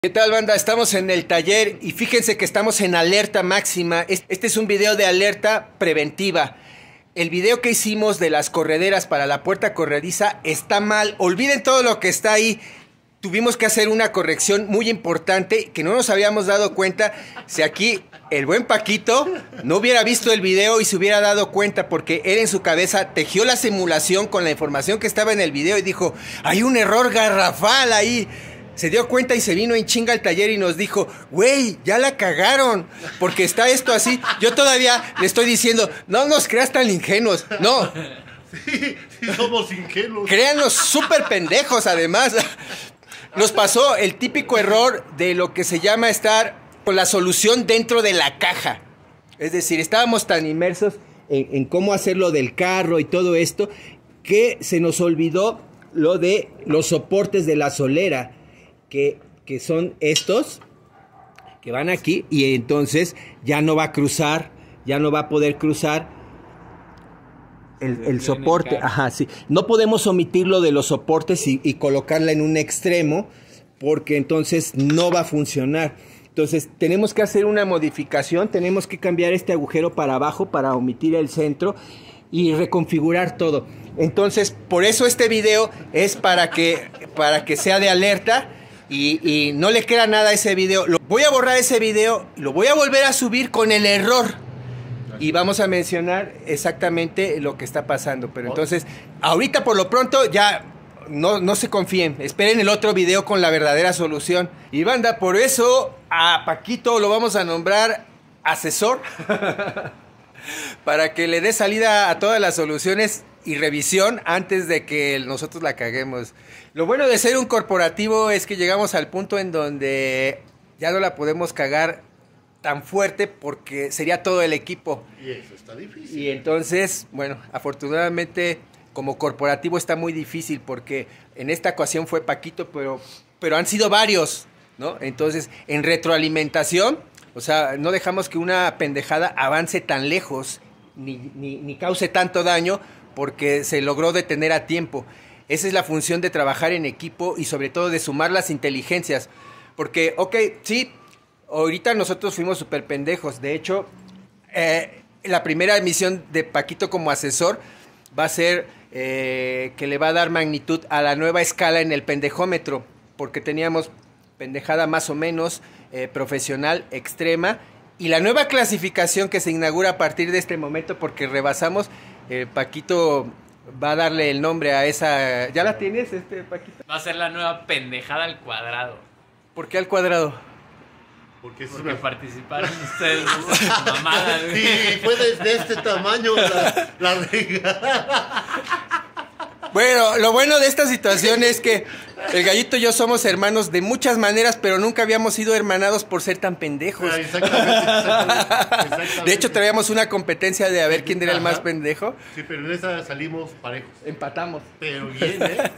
¿Qué tal, banda? Estamos en el taller y fíjense que estamos en alerta máxima. Este es un video de alerta preventiva. El video que hicimos de las correderas para la puerta corrediza está mal. Olviden todo lo que está ahí. Tuvimos que hacer una corrección muy importante que no nos habíamos dado cuenta. Si aquí el buen Paquito no hubiera visto el video y se hubiera dado cuenta, porque él en su cabeza tejió la simulación con la información que estaba en el video y dijo, hay un error garrafal ahí. Se dio cuenta y se vino en chinga al taller y nos dijo, güey, ya la cagaron, porque está esto así. Yo todavía le estoy diciendo, no nos creas tan ingenuos. No. Sí, somos ingenuos. Créanos súper pendejos, además. Nos pasó el típico error de lo que se llama estar con la solución dentro de la caja. Es decir, estábamos tan inmersos en cómo hacerlo del carro y todo esto, que se nos olvidó lo de los soportes de la solera. Que son estos, que van aquí, y entonces ya no va a cruzar, ya no va a poder cruzar el soporte. Ajá, sí. No podemos omitirlo de los soportes y colocarla en un extremo, porque entonces no va a funcionar. Entonces tenemos que hacer una modificación, tenemos que cambiar este agujero para abajo para omitir el centro y reconfigurar todo. Entonces, por eso este video es para que sea de alerta. Y no le queda nada a ese video. Voy a borrar ese video, lo voy a volver a subir con el error. Y vamos a mencionar exactamente lo que está pasando. Pero entonces, ahorita por lo pronto ya no se confíen. Esperen el otro video con la verdadera solución. Y banda, por eso a Paquito lo vamos a nombrar asesor. Para que le dé salida a todas las soluciones y revisión antes de que nosotros la caguemos. Lo bueno de ser un corporativo es que llegamos al punto en donde ya no la podemos cagar tan fuerte porque sería todo el equipo. Y eso está difícil. Y entonces, bueno, afortunadamente como corporativo está muy difícil porque en esta ocasión fue Paquito, pero han sido varios, ¿no? Entonces, en retroalimentación, o sea, no dejamos que una pendejada avance tan lejos ni cause tanto daño porque se logró detener a tiempo. Esa es la función de trabajar en equipo y sobre todo de sumar las inteligencias. Porque, ok, sí, ahorita nosotros fuimos súper pendejos. De hecho, la primera misión de Paquito como asesor va a ser que le va a dar magnitud a la nueva escala en el pendejómetro. Porque teníamos pendejada más o menos, profesional, extrema. Y la nueva clasificación que se inaugura a partir de este momento, porque rebasamos, Paquito va a darle el nombre a esa... ¿Ya la tienes, Paquito? Va a ser la nueva pendejada al cuadrado. ¿Por qué al cuadrado? Porque participaron ustedes mamadas. Sí, fue de este tamaño la regada. Bueno, lo bueno de esta situación es que el Gallito y yo somos hermanos de muchas maneras, pero nunca habíamos sido hermanados por ser tan pendejos. Exactamente. De hecho, traíamos una competencia de a ver quién era el más pendejo. Sí, pero en esa salimos parejos. Empatamos. Pero bien, ¿eh?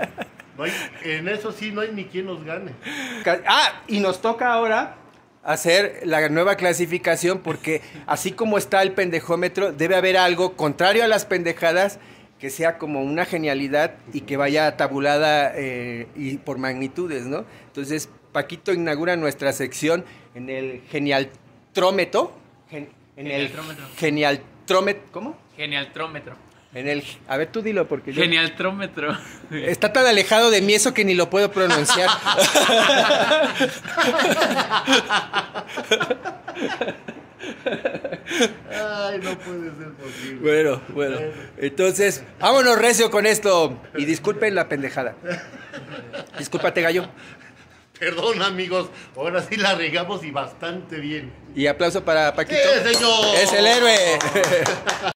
En eso sí no hay ni quien nos gane. Y nos toca ahora hacer la nueva clasificación porque así como está el pendejómetro, debe haber algo contrario a las pendejadas que sea como una genialidad y que vaya tabulada y por magnitudes, ¿no? Entonces, Paquito inaugura nuestra sección en el genialtrómetro. Genialtrómetro. ¿Cómo? Genialtrómetro. A ver, tú dilo porque yo... Genialtrómetro. Está tan alejado de mí eso que ni lo puedo pronunciar. Ay, no puede ser posible. Bueno. Entonces, vámonos recio con esto. Y disculpen la pendejada. Discúlpate, gallo. Perdón, amigos. Ahora sí la regamos y bastante bien. Y aplauso para Paquito. ¡Sí, señor! ¡Es el héroe!